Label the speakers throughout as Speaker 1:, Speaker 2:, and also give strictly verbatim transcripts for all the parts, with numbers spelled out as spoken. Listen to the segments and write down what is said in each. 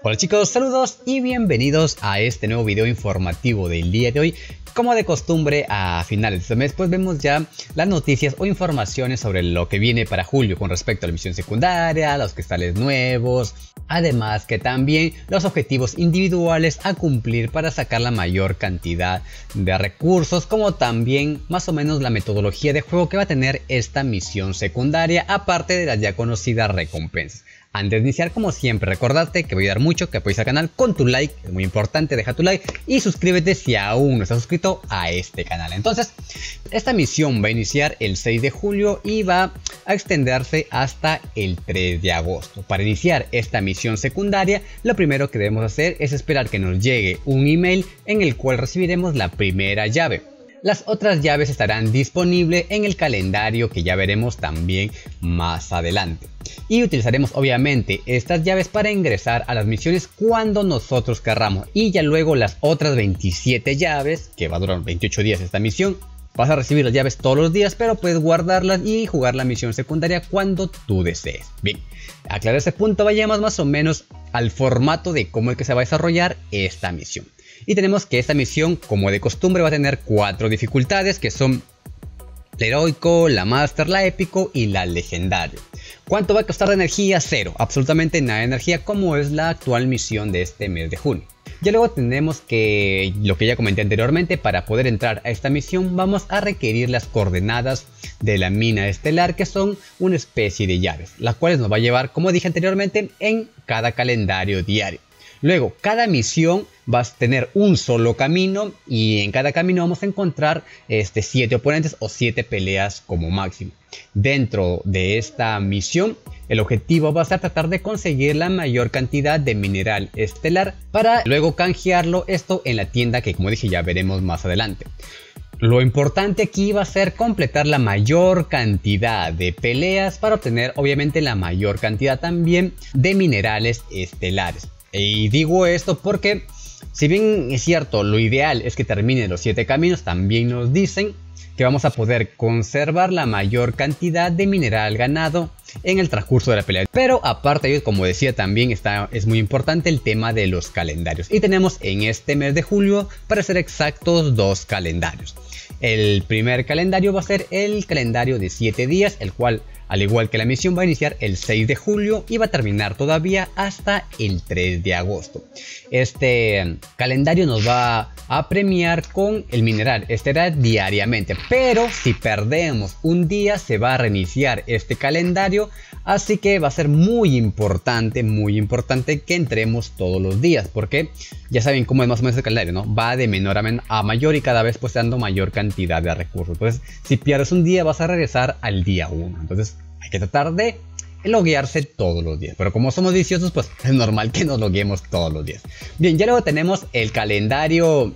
Speaker 1: Hola chicos, saludos y bienvenidos a este nuevo video informativo del día de hoy. Como de costumbre, a finales de este mes pues vemos ya las noticias o informaciones sobre lo que viene para julio con respecto a la misión secundaria, los cristales nuevos, además que también los objetivos individuales a cumplir para sacar la mayor cantidad de recursos, como también más o menos la metodología de juego que va a tener esta misión secundaria, aparte de las ya conocidas recompensas. Antes de iniciar, como siempre, recordarte que voy a ayudar mucho que apoyes al canal con tu like, es muy importante, deja tu like y suscríbete si aún no estás suscrito a este canal. Entonces, esta misión va a iniciar el seis de julio y va a extenderse hasta el tres de agosto. Para iniciar esta misión secundaria, lo primero que debemos hacer es esperar que nos llegue un email en el cual recibiremos la primera llave. Las otras llaves estarán disponibles en el calendario que ya veremos también más adelante. Y utilizaremos obviamente estas llaves para ingresar a las misiones cuando nosotros querramos. Y ya luego las otras veintisiete llaves, que va a durar veintiocho días esta misión, vas a recibir las llaves todos los días, pero puedes guardarlas y jugar la misión secundaria cuando tú desees. Bien, aclarar este punto, vayamos más o menos al formato de cómo es que se va a desarrollar esta misión. Y tenemos que esta misión, como de costumbre, va a tener cuatro dificultades, que son la heroico, la master, la épico y la legendario. ¿Cuánto va a costar de energía? Cero, absolutamente nada de energía, como es la actual misión de este mes de junio. Ya luego tenemos que, lo que ya comenté anteriormente, para poder entrar a esta misión vamos a requerir las coordenadas de la mina estelar, que son una especie de llaves, las cuales nos va a llevar, como dije anteriormente, en cada calendario diario. Luego, cada misión va a tener un solo camino y en cada camino vamos a encontrar este, siete oponentes o siete peleas como máximo. Dentro de esta misión, el objetivo va a ser tratar de conseguir la mayor cantidad de mineral estelar para luego canjearlo esto en la tienda que, como dije, ya veremos más adelante. Lo importante aquí va a ser completar la mayor cantidad de peleas para obtener obviamente la mayor cantidad también de minerales estelares. Y digo esto porque, si bien es cierto, lo ideal es que termine los siete caminos, también nos dicen que vamos a poder conservar la mayor cantidad de mineral ganado en el transcurso de la pelea. Pero aparte de ello, como decía, también está, es muy importante el tema de los calendarios. Y tenemos en este mes de julio, para ser exactos, dos calendarios. El primer calendario va a ser el calendario de siete días, el cual, al igual que la misión, va a iniciar el seis de julio y va a terminar todavía hasta el tres de agosto. Este calendario nos va a premiar con el mineral estelar diariamente, pero si perdemos un día se va a reiniciar este calendario, así que va a ser muy importante, muy importante que entremos todos los días, porque ya saben cómo es más o menos el calendario, ¿no? Va de menor a, men a mayor y cada vez pues dando mayor cantidad de recursos. Entonces, si pierdes un día vas a regresar al día uno. Entonces, hay que tratar de loguearse todos los días. Pero como somos viciosos, pues es normal que nos loguemos todos los días. Bien, ya luego tenemos el calendario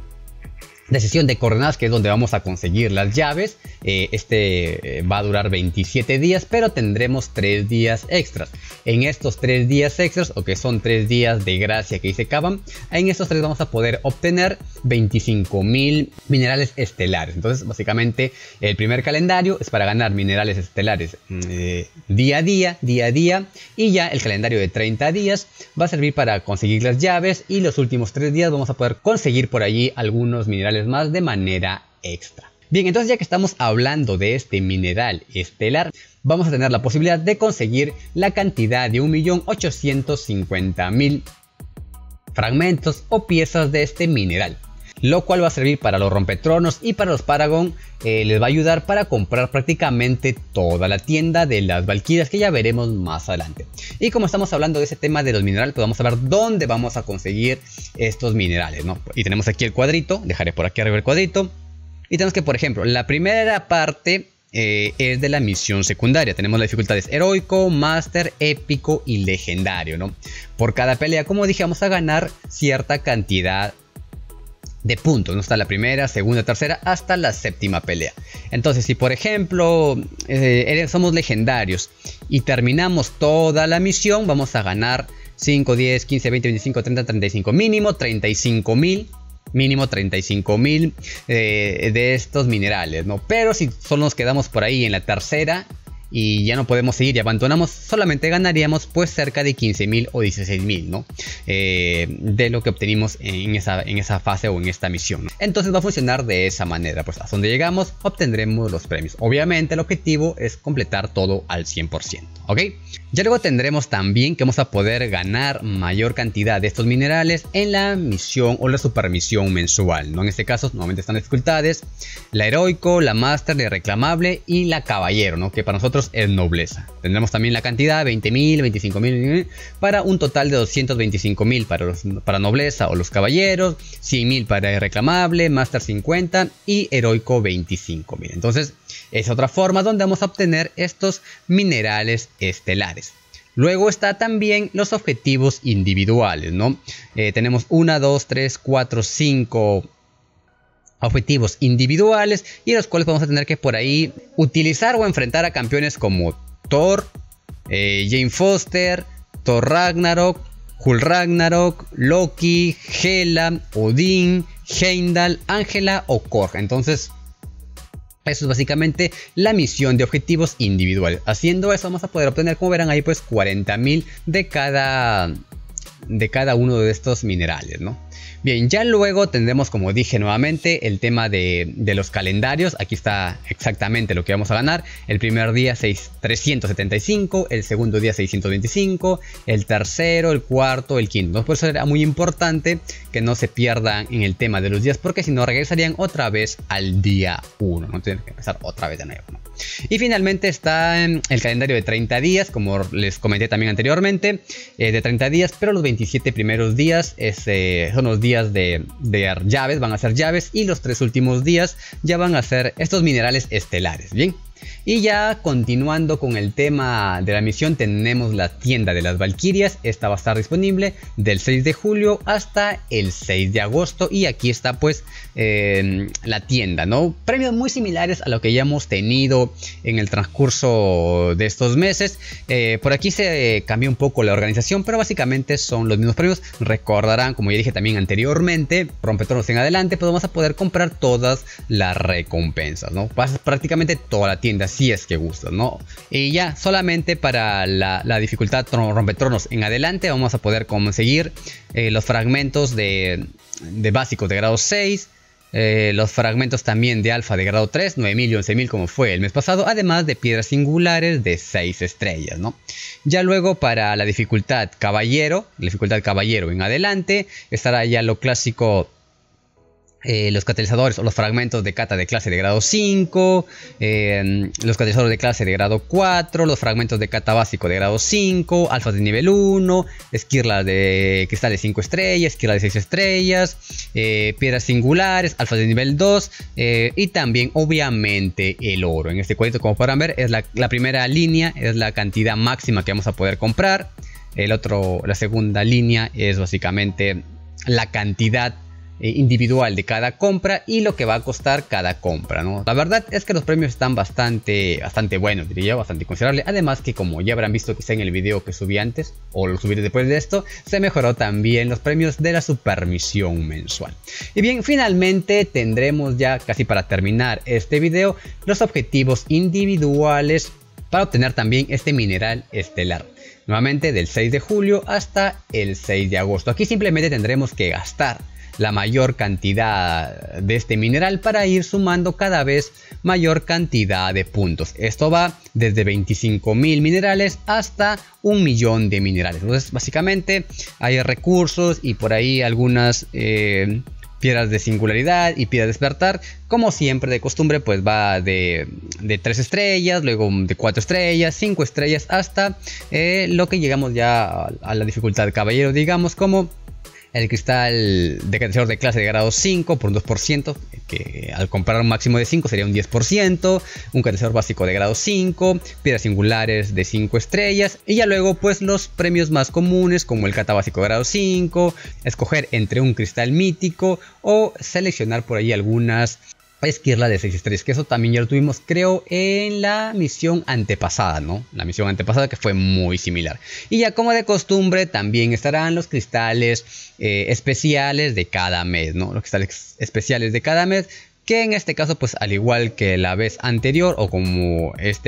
Speaker 1: de sesión de coordenadas, que es donde vamos a conseguir las llaves. Eh, este eh, va a durar veintisiete días, pero tendremos tres días extras. En estos tres días extras, o que son tres días de gracia que dice Kaban, en estos tres vamos a poder obtener veinticinco mil minerales estelares. Entonces, básicamente, el primer calendario es para ganar minerales estelares eh, día a día, día a día. Y ya el calendario de treinta días va a servir para conseguir las llaves. Y los últimos tres días vamos a poder conseguir por allí algunos minerales más de manera extra. Bien, entonces ya que estamos hablando de este mineral estelar, vamos a tener la posibilidad de conseguir la cantidad de un millón ochocientos cincuenta mil fragmentos o piezas de este mineral, lo cual va a servir para los rompetronos y para los Paragon. Eh, les va a ayudar para comprar prácticamente toda la tienda de las Valquirias, que ya veremos más adelante. Y como estamos hablando de ese tema de los minerales, pues vamos a ver dónde vamos a conseguir estos minerales, ¿no? Y tenemos aquí el cuadrito, dejaré por aquí arriba el cuadrito. Y tenemos que, por ejemplo, la primera parte eh, es de la misión secundaria. Tenemos las dificultades heroico, master, épico y legendario, ¿no? Por cada pelea, como dije, vamos a ganar cierta cantidad de puntos, ¿no? Está la primera, segunda, tercera, hasta la séptima pelea. Entonces, si por ejemplo eh, somos legendarios y terminamos toda la misión, vamos a ganar cinco, diez, quince, veinte, veinticinco, treinta, treinta y cinco, mínimo treinta y cinco mil. Mínimo treinta y cinco mil eh, de estos minerales, ¿no? Pero si solo nos quedamos por ahí en la tercera y ya no podemos seguir y abandonamos, solamente ganaríamos pues cerca de quince mil o dieciséis mil, ¿no? Eh, de lo que obtenimos en esa, en esa fase o en esta misión, ¿no? Entonces va a funcionar de esa manera, pues hasta donde llegamos obtendremos los premios. Obviamente el objetivo es completar todo al cien por ciento, ¿ok? Ya luego tendremos también que vamos a poder ganar mayor cantidad de estos minerales en la misión o la supermisión mensual, ¿no? En este caso nuevamente están las dificultades: la heroico, la master, la reclamable y la caballero, ¿no? Que para nosotros es nobleza. Tendremos también la cantidad veinte mil, veinticinco mil, para un total de doscientos veinticinco mil para, los, para nobleza o los caballeros, cien mil para reclamable, master cincuenta y heroico veinticinco mil. Entonces es otra forma donde vamos a obtener estos minerales estelares. Luego está también los objetivos individuales, ¿no? Eh, tenemos uno, dos, tres, cuatro, cinco objetivos individuales, y los cuales vamos a tener que por ahí utilizar o enfrentar a campeones como Thor, eh, Jane Foster, Thor Ragnarok, Hulk Ragnarok, Loki, Hela, Odín, Heimdall, Ángela o Korg. Entonces eso es básicamente la misión de objetivos individuales. Haciendo eso vamos a poder obtener, como verán ahí, pues cuarenta mil de cada, de cada uno de estos minerales, ¿no? Bien, ya luego tendremos, como dije nuevamente, el tema de, de los calendarios. Aquí está exactamente lo que vamos a ganar. El primer día trescientos setenta y cinco, el segundo día seiscientos veinticinco, el tercero, el cuarto, el quinto. Por eso era muy importante que no se pierdan en el tema de los días, porque si no regresarían otra vez al día uno, no tienen que empezar otra vez de nuevo, ¿no? Y finalmente está el calendario de treinta días, como les comenté también anteriormente, eh, de treinta días, pero los veintisiete primeros días es, eh, son los días de, de llaves, van a ser llaves, y los tres últimos días ya van a ser estos minerales estelares, ¿bien? Y ya continuando con el tema de la misión, tenemos la tienda de las Valquirias. Esta va a estar disponible del seis de julio hasta el seis de agosto. Y aquí está pues eh, la tienda, ¿no? Premios muy similares a lo que ya hemos tenido en el transcurso de estos meses. Eh, por aquí se cambió un poco la organización, pero básicamente son los mismos premios. Recordarán, como ya dije también anteriormente, rompetronos en adelante, pues vamos a poder comprar todas las recompensas, ¿no? Pasas prácticamente toda la tienda si es que gustas, ¿no? Y ya solamente para la, la dificultad rompetronos en adelante vamos a poder conseguir eh, los fragmentos de, de básicos de grado seis, eh, los fragmentos también de alfa de grado tres, nueve mil y once mil como fue el mes pasado, además de piedras singulares de seis estrellas, ¿no? Ya luego para la dificultad caballero, la dificultad caballero en adelante, estará ya lo clásico. Eh, los catalizadores o los fragmentos de cata de clase de grado cinco, eh, los catalizadores de clase de grado cuatro, los fragmentos de cata básico de grado cinco, alfas de nivel uno, esquirlas de cristal de cinco estrellas, esquirlas de seis estrellas, eh, piedras singulares, alfas de nivel dos, eh, y también obviamente el oro. En este cuadrito, como podrán ver, es la, la primera línea, es la cantidad máxima que vamos a poder comprar. El otro, la segunda línea es básicamente la cantidad individual de cada compra y lo que va a costar cada compra, ¿no? La verdad es que los premios están bastante bastante buenos, diría yo, bastante considerables. Además que, como ya habrán visto quizá en el video que subí antes o lo subiré después de esto, se mejoró también los premios de la supermisión mensual. Y bien, finalmente tendremos ya casi para terminar este video los objetivos individuales para obtener también este mineral estelar. Nuevamente del seis de julio hasta el seis de agosto. Aquí simplemente tendremos que gastar la mayor cantidad de este mineral para ir sumando cada vez mayor cantidad de puntos. Esto va desde veinticinco mil minerales hasta un millón de minerales. Entonces básicamente hay recursos y por ahí algunas eh, piedras de singularidad y piedras de despertar. Como siempre de costumbre, pues va de, de tres estrellas, luego de cuatro estrellas, cinco estrellas, hasta eh, lo que llegamos ya a, a la dificultad caballero, digamos, como el cristal de catalizador de clase de grado cinco por un dos por ciento, que al comprar un máximo de cinco sería un diez por ciento, un catalizador básico de grado cinco, piedras singulares de cinco estrellas, y ya luego pues los premios más comunes como el cata básico de grado cinco, escoger entre un cristal mítico o seleccionar por ahí algunas esquirlas de seis estrellas, que eso también ya lo tuvimos creo en la misión antepasada, ¿no? La misión antepasada que fue muy similar. Y ya como de costumbre también estarán los cristales eh, especiales de cada mes, ¿no? Los cristales especiales de cada mes, que en este caso pues al igual que la vez anterior o como este mes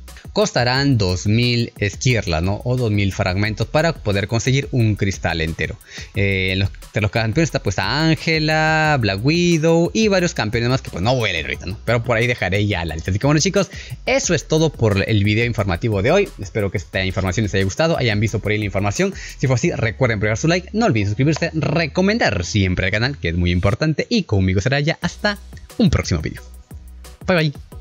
Speaker 1: costarán dos mil esquirlas, ¿no? O dos mil fragmentos para poder conseguir un cristal entero. Eh, en los, de los campeones está pues a Ángela, Black Widow y varios campeones más que pues no voy a leer ahorita, ¿no? Pero por ahí dejaré ya la lista. Así que bueno, chicos, eso es todo por el video informativo de hoy. Espero que esta información les haya gustado, hayan visto por ahí la información. Si fue así, recuerden pegar su like, no olviden suscribirse, recomendar siempre el canal, que es muy importante. Y conmigo será ya hasta un próximo video. Bye bye.